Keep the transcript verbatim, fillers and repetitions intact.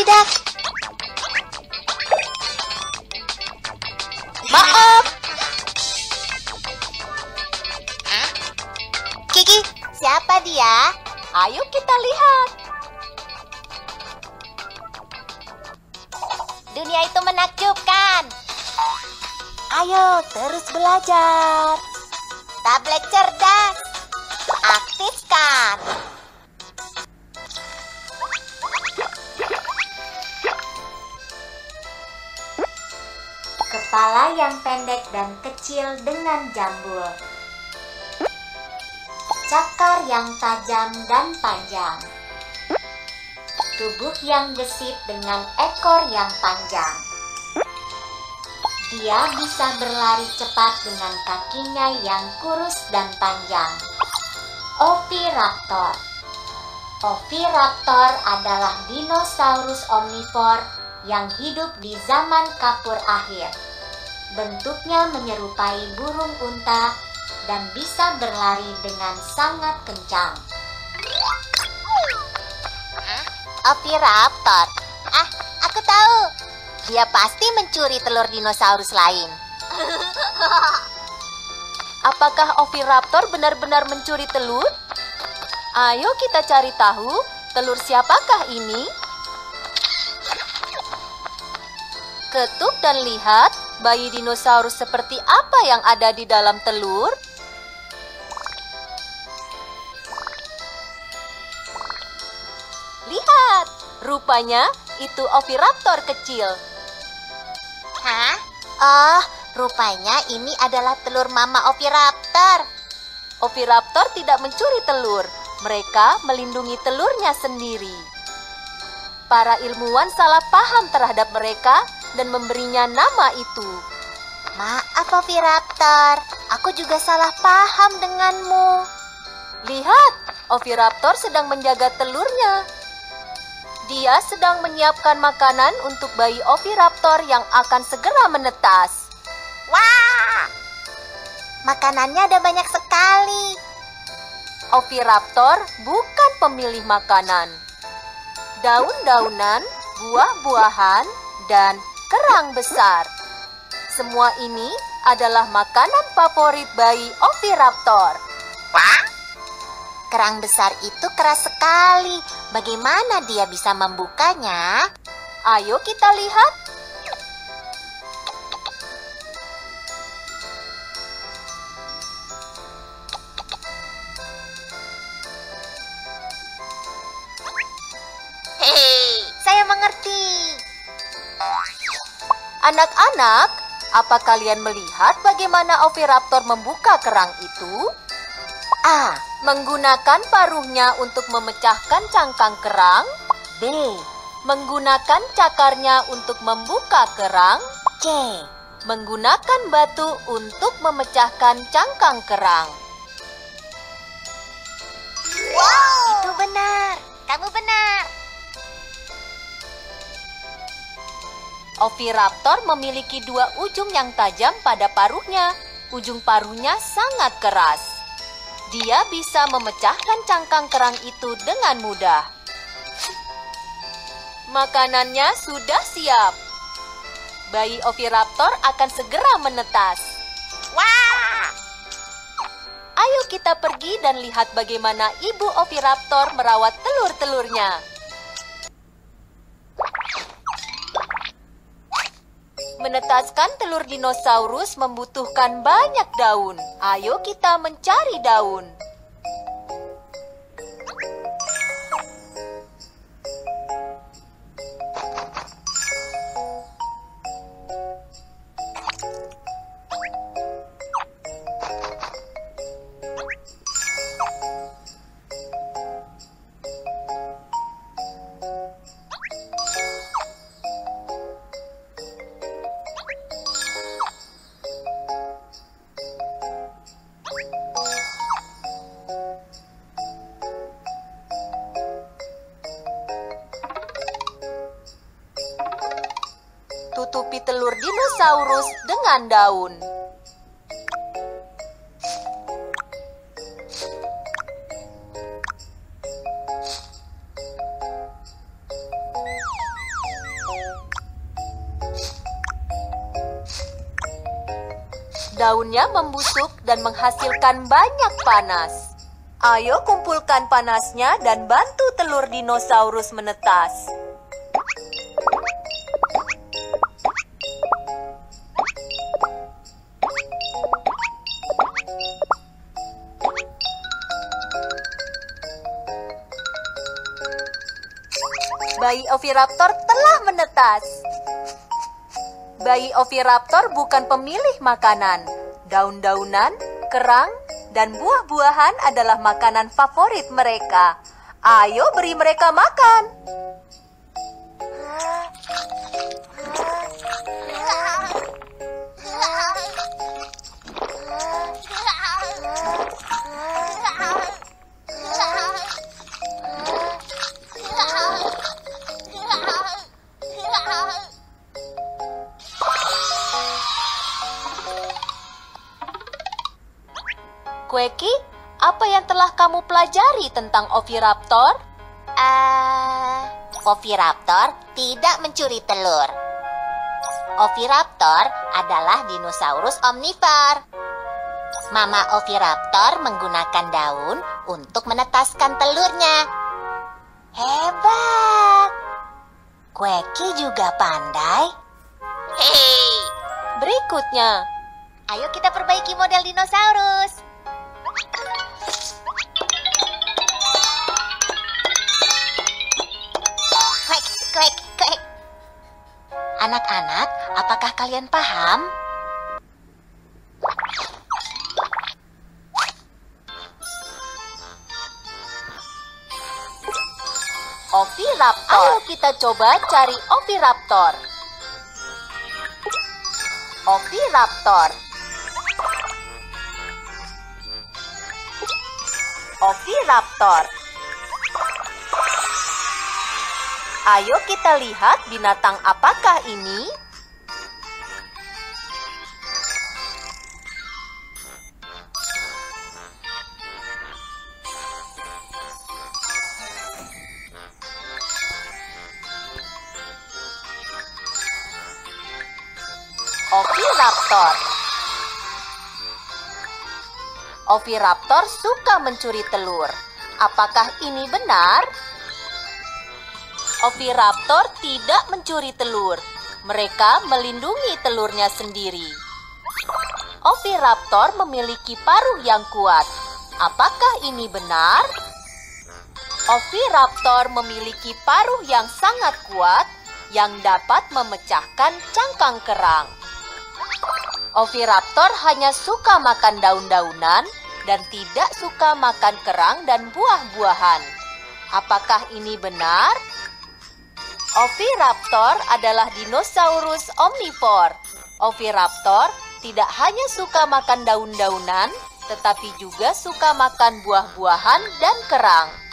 tidak. Maaf. Kiki, siapa dia? Ayo kita lihat. Dunia itu menakjubkan. Ayo terus belajar. Tablet cerdas. Aktifkan. Kepala yang pendek dan kecil dengan jambul. Cakar yang tajam dan panjang. Tubuh yang gesit dengan ekor yang panjang. Dia bisa berlari cepat dengan kakinya yang kurus dan panjang. Oviraptor. Oviraptor adalah dinosaurus omnivor yang hidup di zaman kapur akhir. Bentuknya menyerupai burung unta dan bisa berlari dengan sangat kencang. Oviraptor. Ah, aku tahu. Dia pasti mencuri telur dinosaurus lain. Apakah Oviraptor benar-benar mencuri telur? Ayo kita cari tahu, telur siapakah ini? Ketuk dan lihat, bayi dinosaurus seperti apa yang ada di dalam telur? Lihat, rupanya itu Oviraptor kecil. Hah? Oh, rupanya ini adalah telur mama Oviraptor. Oviraptor tidak mencuri telur, mereka melindungi telurnya sendiri. Para ilmuwan salah paham terhadap mereka dan memberinya nama itu. Maaf Oviraptor, aku juga salah paham denganmu. Lihat, Oviraptor sedang menjaga telurnya. Dia sedang menyiapkan makanan untuk bayi Oviraptor yang akan segera menetas. Wah! Makanannya ada banyak sekali. Oviraptor bukan pemilih makanan. Daun-daunan, buah-buahan, dan kerang besar. Semua ini adalah makanan favorit bayi Oviraptor. Wah! Kerang besar itu keras sekali. Bagaimana dia bisa membukanya? Ayo kita lihat. Hei, saya mengerti. Anak-anak, apa kalian melihat bagaimana Oviraptor membuka kerang itu? A. Menggunakan paruhnya untuk memecahkan cangkang kerang. B. Menggunakan cakarnya untuk membuka kerang. C. Menggunakan batu untuk memecahkan cangkang kerang. Wow! Itu benar. Kamu benar. Oviraptor memiliki dua ujung yang tajam pada paruhnya. Ujung paruhnya sangat keras. Dia bisa memecahkan cangkang kerang itu dengan mudah. Makanannya sudah siap. Bayi Oviraptor akan segera menetas. Wah! Ayo kita pergi dan lihat bagaimana ibu Oviraptor merawat telur-telurnya. Menetaskan telur dinosaurus membutuhkan banyak daun. Ayo kita mencari daun. Tutupi telur dinosaurus dengan daun. Daunnya membusuk dan menghasilkan banyak panas. Ayo kumpulkan panasnya dan bantu telur dinosaurus menetas. Bayi Oviraptor telah menetas. Bayi Oviraptor bukan pemilih makanan. Daun-daunan, kerang, dan buah-buahan adalah makanan favorit mereka. Ayo beri mereka makan. Quacky, apa yang telah kamu pelajari tentang Oviraptor? Ah, Oviraptor tidak mencuri telur. Oviraptor adalah dinosaurus omnivor. Mama Oviraptor menggunakan daun untuk menetaskan telurnya. Hebat! Quacky juga pandai. Hei, Berikutnya, ayo kita perbaiki model dinosaurus. Kwek, kwek, kwek. Anak-anak, apakah kalian paham? Oviraptor. Ayo kita coba cari Oviraptor. Oviraptor. Oviraptor. Ayo kita lihat binatang apakah ini? Oviraptor. Oviraptor suka mencuri telur. Apakah ini benar? Oviraptor tidak mencuri telur. Mereka melindungi telurnya sendiri. Oviraptor memiliki paruh yang kuat. Apakah ini benar? Oviraptor memiliki paruh yang sangat kuat yang dapat memecahkan cangkang kerang. Oviraptor hanya suka makan daun-daunan dan tidak suka makan kerang dan buah-buahan. Apakah ini benar? Oviraptor adalah dinosaurus omnivor. Oviraptor tidak hanya suka makan daun-daunan, tetapi juga suka makan buah-buahan dan kerang.